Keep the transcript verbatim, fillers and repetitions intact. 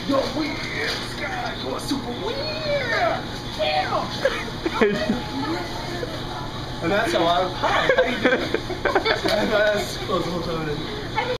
Yo, we in the sky, going super weird. Yeah. And that's how I. Hi, how you doing? That's cool.